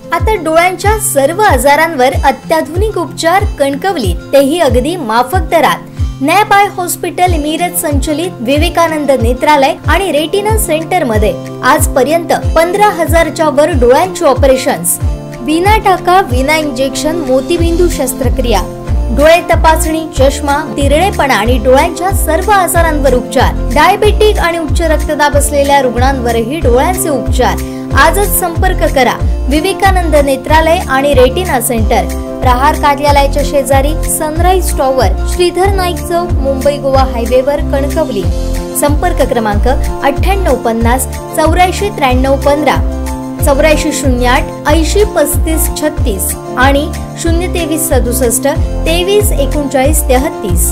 आता डोळ्यांच्या सर्व आजारांवर अत्याधुनिक उपचार कणकवलीत, तेही अगदी माफक दरात। नॅप आय हॉस्पिटल मिरज संचलित विवेकानंद नेत्रालय आणि रेटिना सेंटर मध्ये आजपर्यंत 15,000च्या वर डोळ्यांची ऑपरेशन्स, विना टाका विना इंजेक्शन मोतीबिंदू शस्त्रक्रिया, डोळे तपासणी, चष्मा, तिरळेपणा आणि डोळ्यांच्या सर्व आजारांवर उपचार, डायबेटिक आणि उच्च रक्तदाब असलेल्या रुग्णांवरही डोळ्यांचे उपचार। आजच संपर्क करा विवेकानंद नेत्रालय आणि रेटिना सेंटर, प्रहार कार्यालयाच्या शेजारी, सनराइज टॉवर, श्रीधर नाईक चौक, मुंबई गोवा हायवेवर, कणकवली। संपर्क क्रमांक 9850 84 93 15, 8408 80 35 36 आणि 023 67 23 39 33।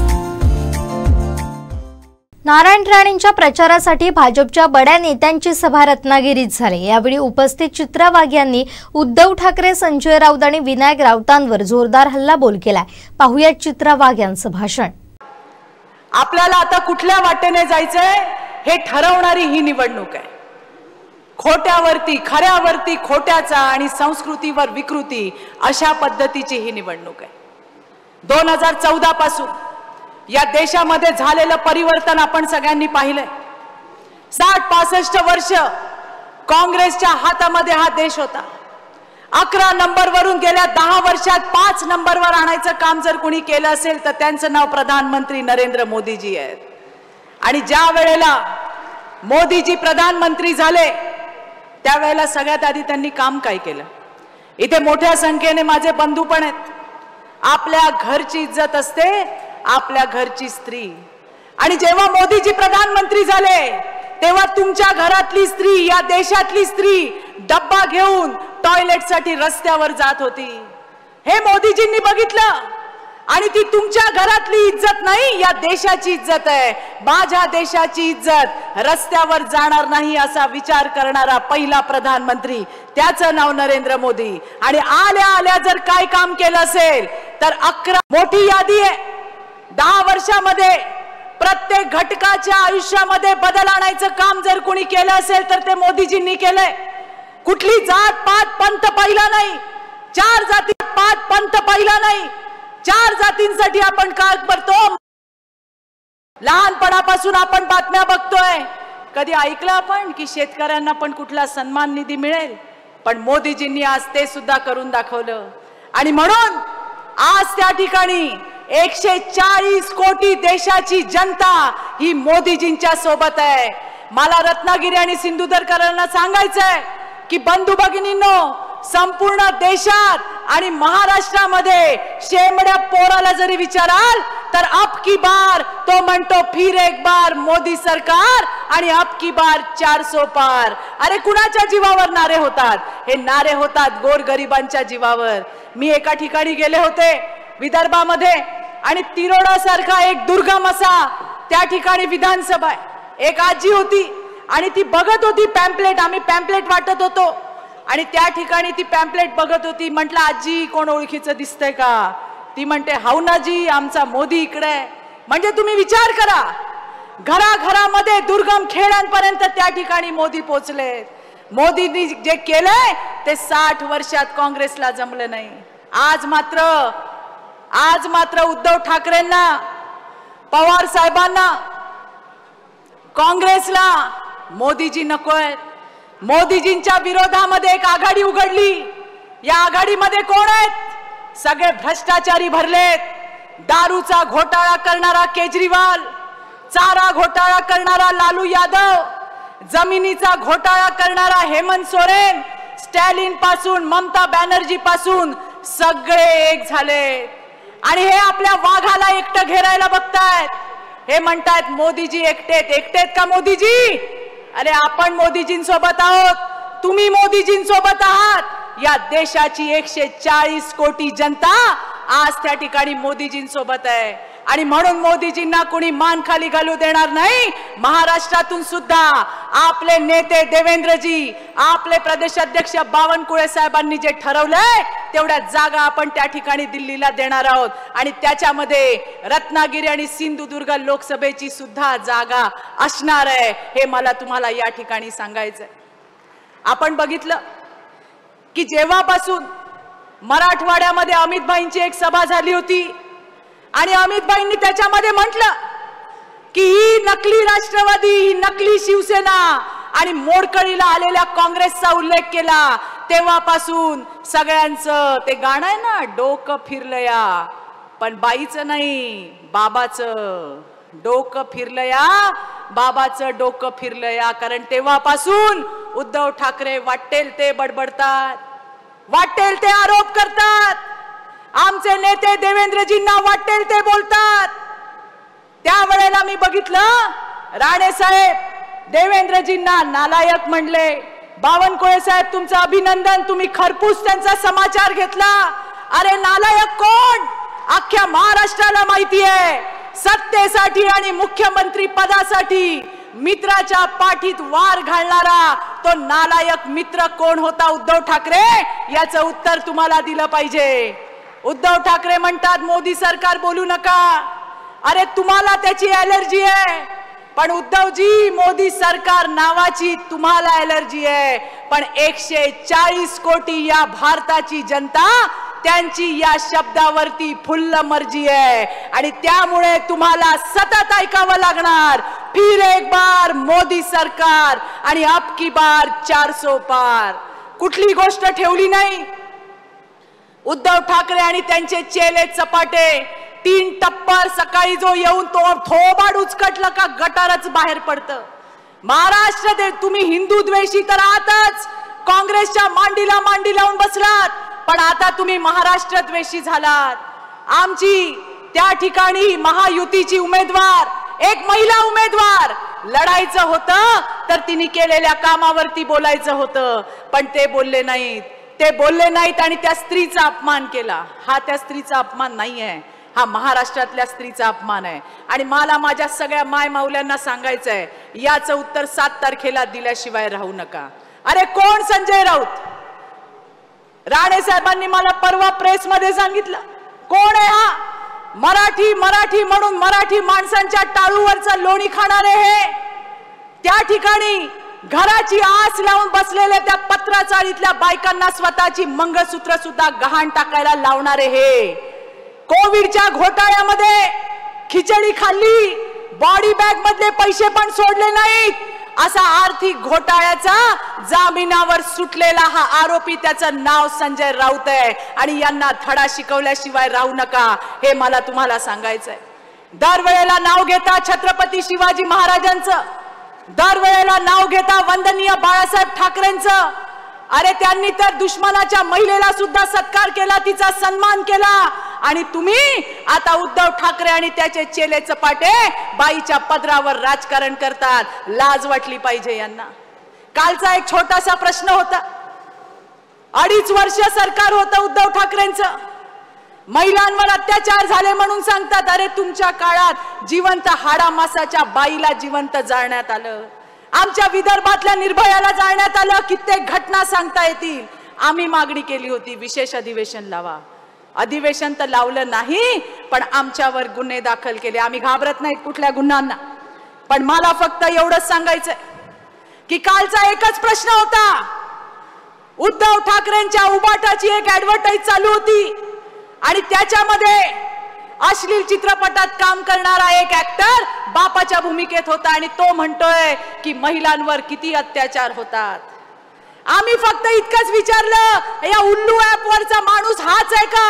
नारायण राणेंच्या प्रचारासाठी भाजपच्या बड्या नेत्यांची सभा रत्नागिरीत झाली। यावेळी उपस्थित चित्रा वाघ यांनी उद्धव ठाकरे, संजय राऊत आणि विनायक राऊतांवर जोरदार हल्लाबोल केलाय। पाहुयात चित्रा वाघ यांचं भाषण। आपल्याला आता कुठल्या वाटेने जायचंय हे ठरवणारी ही निवडणूक आहे। खोट्यावरती खऱ्यावरती खोट्याचा आणि संस्कृतीवर विकृती अशा पद्धतीची ही निवडणूक आहे। 2014 पासून या देशामध्ये झालेलं परिवर्तन आपण सगळ्यांनी पाहिलंय। 60-65 वर्ष काँग्रेसच्या हातामध्ये हा देश होता। 11 नंबरवरून गेल्या 10 वर्षात 5 नंबरवर आणायचं काम जर कोणी केलं असेल तर त्यांचं नाव प्रधानमंत्री नरेंद्र मोदीजी आहेत। आणि ज्या वेळेला मोदीजी प्रधानमंत्री झाले त्यावेळेला सगळ्यात आधी त्यांनी काम काय केलं? इथे मोठ्या संख्येने माझे बंधू पण आहेत। आपल्या घरची इज्जत असते, आपल्या घरची स्त्री। आणि जेव्हा मोदीजी प्रधानमंत्री झाले तेव्हा तुमच्या घरातली स्त्री, या देशातली स्त्री डब्बा घेऊन टॉयलेटसाठी रस्त्यावर जात होती। हे मोदीजींनी बघितलं आणि ती तुमच्या घरातली इज्जत नाही, या देशाची इज्जत आहे। माझ्या देशाची इज्जत रस्त्यावर जाणार नाही असा विचार करणारा पहिला प्रधानमंत्री, त्याचं नाव नरेंद्र मोदी। आणि आल्या आल्या जर काय काम केलं असेल तर 11 मोठी यादी आहे। 10 वर्षामध्ये प्रत्येक घटकाच्या आयुष्यामध्ये बदल आणायचं काम जर कोणी केलं असेल तर ते मोदीजींनी केलंय। कुठली जात पात पंथ पाहिला नाही, 4 जाती पात पंथ पाहिला नाही, 4 जातींसाठी आपण काय करतो? लहानपणापासून आपण बातम्या बघतोय, कधी ऐकलं आपण की शेतकऱ्यांना पण कुठला सन्मान निधी मिळेल? पण मोदीजींनी आज ते सुद्धा करून दाखवलं। आणि म्हणून आज त्या ठिकाणी 140 कोटी देशाची जनता ही मोदीजींच्या सोबत आहे। मला रत्नागिरी आणि सिंधुदुर्गकरांना सांगायचंय की बंधू भगिनींनो, संपूर्ण देशात आणि महाराष्ट्रामध्ये शेमड्या पोराला जरी विचाराल तर अब की बार तो म्हणतो फिर एक बार मोदी सरकार आणि अब की बार 400 पार। अरे कुणाच्या जीवावर नारे होतात? हे नारे होतात गोरगरिबांच्या जीवावर। मी एका ठिकाणी गेले होते विदर्भामध्ये आणि तिरोडा सारखा एक दुर्गम असा त्या ठिकाणी विधानसभा आहे। एक आजी होती आणि ती बघत होती पॅम्पलेट, आम्ही पॅम्पलेट वाटत होतो आणि त्या ठिकाणी ती पॅम्पलेट बघत होती। म्हटलं आजी कोण ओळखीचं दिसतंय का? ती म्हणते हाऊनाजी आमचा मोदी इकडे आहे। म्हणजे तुम्ही विचार करा, घराघरामध्ये दुर्गम खेड्यांपर्यंत त्या ठिकाणी मोदी पोहोचलेत। मोदींनी जे केलंय ते 60 वर्षात काँग्रेसला जमलं नाही। आज मात्र उद्धव ठाकरेंना, पवार साहेबांना, काँग्रेसला मोदीजी नकोय। मोदीजींच्या विरोधामध्ये एक आघाडी उघडली। या आघाडीमध्ये कोण आहेत? सगळे भ्रष्टाचारी भरलेत। दारूचा घोटाळा करणारा केजरीवाल, चारा घोटाळा करणारा लालू यादव, जमिनीचा घोटाळा करणारा हेमंत सोरेन, स्टॅलिन पासून ममता बॅनर्जी पासून सगळे एक झाले। आणि हे आपल्या वाघाला एकटं घेरायला बघतायत। हे म्हणतायत मोदीजी एकटेत। एकटेत का मोदीजी? अरे आपण मोदीजींसोबत आहोत, तुम्ही मोदीजींसोबत आहात। या देशाची 140 कोटी जनता आज त्या ठिकाणी मोदीजींसोबत आहे। आणि म्हणून मोदीजींना कोणी मान खाली घालू देणार नाही। महाराष्ट्रातून सुद्धा आपले नेते देवेंद्रजी, आपले प्रदेशाध्यक्ष बावनकुळे साहेबांनी जे ठरवलंय तेवढ्या जागा आपण त्या ठिकाणी दिल्लीला देणार आहोत। आणि त्याच्यामध्ये रत्नागिरी आणि सिंधुदुर्ग लोकसभेची सुद्धा जागा असणार आहे, हे मला तुम्हाला या ठिकाणी सांगायचंय। आपण बघितलं की जेव्हापासून मराठवाड्यामध्ये अमितभाईंची एक सभा झाली होती आणि अमितभाईंनी त्याच्यामध्ये म्हटलं की ही नकली राष्ट्रवादी, ही नकली शिवसेना आणि मोडकळीला आलेल्या काँग्रेसचा उल्लेख केला, तेव्हापासून सगळ्यांचं ते गाणं आहे ना, डोकं फिरलं या, पण बाईचं नाही, बाबाचं डोकं फिरलं या, बाबाचं डोकं फिरलं या. कारण तेव्हापासून उद्धव ठाकरे वाटेल ते बडबडतात, वाटेल ते आरोप करतात, आमचे नेते देवेंद्रजींना वाटेल ते बोलतात. त्यावेळेला मी बघितलं राणे साहेब देवेंद्रजींना नालायक म्हणले. बावनकुळे साहेब तुमचं अभिनंदन, तुम्ही खरपूस त्यांचा समाचार घेतला. अरे नालायक कोण? अख्ख्या महाराष्ट्राला माहिती आहे. सत्तेसाठी आणि मुख्यमंत्री पदासाठी मित्राच्या पाठीत वार घालणारा तो नालायक मित्र कोण होता उद्धव ठाकरे? याचं उत्तर तुम्हाला दिलं पाहिजे. उद्धव ठाकरे म्हणतात मोदी सरकार बोलू नका. अरे तुम्हाला त्याची ॲलर्जी आहे, पण उद्धवजी मोदी सरकार नावाची तुम्हाला ॲलर्जी आहे, पण 140 कोटी या भारताची जनता त्यांची या शब्दावरती फुल्ल मर्जी आहे आणि त्यामुळे तुम्हाला सतत ऐकावं लागणार. फिर एक बार मोदी सरकार आणि अब की बार 400 पार. कुठली गोष्ट ठेवली नाही. उद्धव ठाकरे आणि त्यांचे चेले चपाटे 3 टप्पर सकाळी जो येऊन तो थोबाड उचकटलं का गटारच बाहेर पडतं. महाराष्ट्र दे तुम्ही हिंदू द्वेषी तर आहातच, काँग्रेसच्या मांडीला मांडी लावून बसलात, पण आता तुम्ही महाराष्ट्र द्वेषी झालात. आमची त्या ठिकाणी महायुतीची उमेदवार, एक महिला उमेदवार लढायचं होतं तर तिने केलेल्या कामावरती बोलायचं होतं, पण ते बोलले नाहीत. ते बोलले नाहीत आणि त्या स्त्रीचा अपमान केला. हा त्या स्त्रीचा अपमान नाही आहे, हा महाराष्ट्रातल्या स्त्रीचा अपमान आहे. आणि मला माझ्या सगळ्या माय माऊल्यांना सांगायचंय, याचं उत्तर 7 तारखेला दिल्याशिवाय राहू नका. अरे कोण संजय राऊत? राणे साहेबांनी मला परवा प्रेस मध्ये सांगितलं, कोण आहे हा? मराठी मराठी म्हणून मराठी माणसांच्या टाळूवरचं लोणी खाणारे हे. त्या ठिकाणी घराची आस लावून बसलेल्या त्या पत्राचाळीतल्या बायकांना स्वतःची मंगळसूत्र सुद्धा गहाण टाकायला लावणारे हे. कोविडच्या घोटाळ्यामध्ये खिचडी खाल्ली, बॉडी बॅग मधले पैसे पण सोडले नाहीत, असा आर्थिक घोटाळ्याचा जामिनावर सुटलेला हा आरोपी, त्याचं नाव संजय राऊत आहे. आणि यांना धडा शिकवल्याशिवाय राहू नका, हे मला तुम्हाला सांगायचंय. दरवेळेला नाव घेता छत्रपती शिवाजी महाराजांचं, दरवेळेला नाव घेता वंदनीय बाळासाहेब ठाकरेंचं. अरे त्यांनी तर दुश्मनाच्या महिलेला सुद्धा सत्कार केला, तिचा सन्मान केला. आणि तुम्ही आता उद्धव ठाकरे आणि त्याचे चेले चपाटे बाईच्या पदरावर राजकारण करतात. लाज वाटली पाहिजे यांना. कालचा एक छोटासा प्रश्न होता. 2.5 वर्ष सरकार होतं उद्धव ठाकरेंचं. महिलांवर अत्याचार झाले म्हणून सांगतात, अरे तुमच्या काळात जिवंत हाडामासाच्या बाईला जिवंत जाळण्यात आलं. आमच्या विदर्भातल्या निर्भयाला जाळण्यात आलं. कित्येक घटना सांगता येतील. आम्ही मागणी केली होती विशेष अधिवेशन लावा. अधिवेशन तर लावलं नाही, पण आमच्यावर गुन्हे दाखल केले. आम्ही घाबरत नाहीत कुठल्या गुन्ह्यांना. पण मला फक्त एवढंच सांगायचंय की कालचा एकच प्रश्न होता. उद्धव ठाकरेंच्या उबाटाची एक ऍडव्हर्टाईज चालू होती आणि त्याच्यामध्ये अश्लील चित्रपटात काम करणारा एक ऍक्टर बापाच्या भूमिकेत होता आणि तो म्हणतोय की महिलांवर किती अत्याचार होतात. आम्ही फक्त इतकंच विचारलं, या उल्लू ऍप वरचा माणूस हाच आहे का?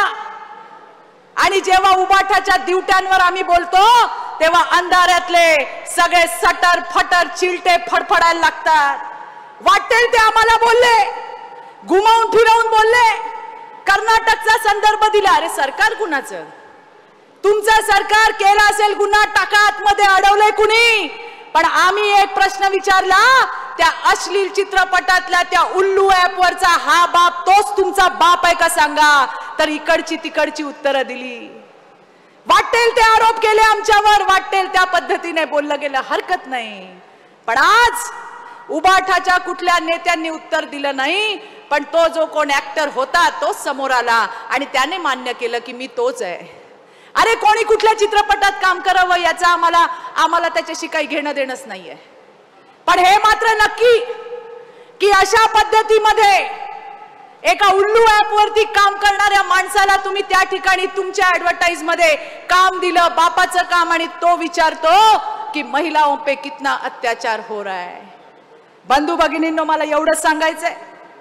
आणि जेव्हा उबाठाच्या दिवट्यांवर आम्ही बोलतो तेव्हा अंधारातले सगळे सटर फटर चिलटे फडफडायला लागतात. वाटेल ते आम्हाला बोलले, घुमावून फिरवून बोलले. कर्नाटकचा संदर्भ दिला. अरे सरकार कुणाचं? तुमचं सरकार केला असेल गुन्हा, टाका आतमध्ये, अडवलंय कुणी? पण आम्ही एक प्रश्न विचारला, त्या अश्लील चित्रपटातल्या त्या उल्लू ऍप वरचा हा बाप तोच तुमचा बाप आहे का सांगा? तर इकडची तिकडची उत्तरं दिली. वाटेल ते आरोप केले आमच्यावर, वाटेल त्या पद्धतीने बोललं गेलं, हरकत नाही. पण आज उबाठाच्या कुठल्या नेत्यांनी उत्तर दिलं नाही, पण तो जो कोण ऍक्टर होता तोच समोर आला आणि त्याने मान्य केलं की मी तोच आहे. अरे कोणी कुठल्या चित्रपटात काम करावं याचा आम्हाला त्याच्याशी काही घेणं देणंच नाहीये. पण हे मात्र नक्की की अशा पद्धतीमध्ये एका उल्लू ऍप वरती काम करणाऱ्या माणसाला तुम्ही त्या ठिकाणी तुमच्या ऍडव्हर्टाइज मध्ये काम दिलं, बापाचं काम, आणि तो विचारतो कि महिलाओं पे कितना अत्याचार हो रहा है। बंधू भगिनींनो, मला एवढं सांगायचंय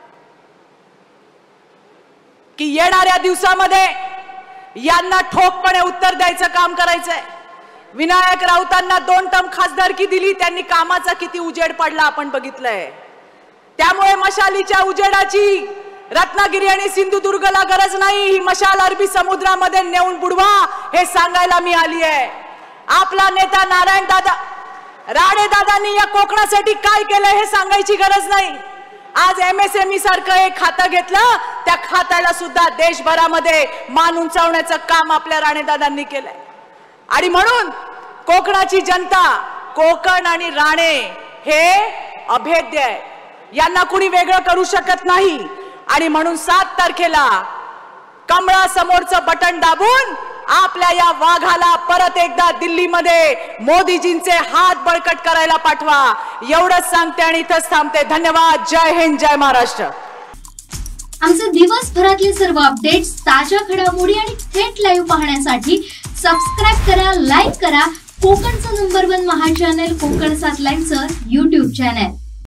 की येणाऱ्या दिवसामध्ये यांना ठोकपणे उत्तर द्यायचं काम करायचंय। विनायक राऊतांना 2 टर्म खासदारकी दिली, त्यांनी कामाचा किती उजेड पडला आपण बघितलंय। त्यामुळे मशालीच्या उजेडाची रत्नागिरी आणि सिंधुदुर्गला गरज नाही, ही मशाल अरबी समुद्रामध्ये नेऊन बुडवा हे सांगायला मी आली आहे। आपला नेता नारायण दादा राणे दादांनी या कोकणासाठी काय केलं हे सांगायची गरज नाही। आज MSME सारखं एक खातं घेतलं, त्या खात्याला सुद्धा देशभरामध्ये मान उंचावण्याचं काम आपल्या राणे दादांनी केलंय। आणि म्हणून कोकणाची जनता, कोकण आणि राणे हे अभेद्य आहे, यांना कुणी वेगळं करू शकत नाही। आणि म्हणून 7 तारखेला कमळा समोरचं बटन दाबून आपल्या या वाघाला परत एकदा दिल्लीमध्ये मोदीजींचे हात बळकट करायला पाठवा, एवढंच सांगते आणि इथंच थांबते। धन्यवाद। जय हिंद, जय महाराष्ट्र। आमचे दिवसभरातले सर्व अपडेट्स, ताज्या घडामोडी आणि थेट लाईव्ह पाहण्यासाठी सबस्क्राइब करा, लाईक करा कोकणचं नंबर 1 महा चॅनल कोकण 7 लाईव्हचं YouTube चॅनल।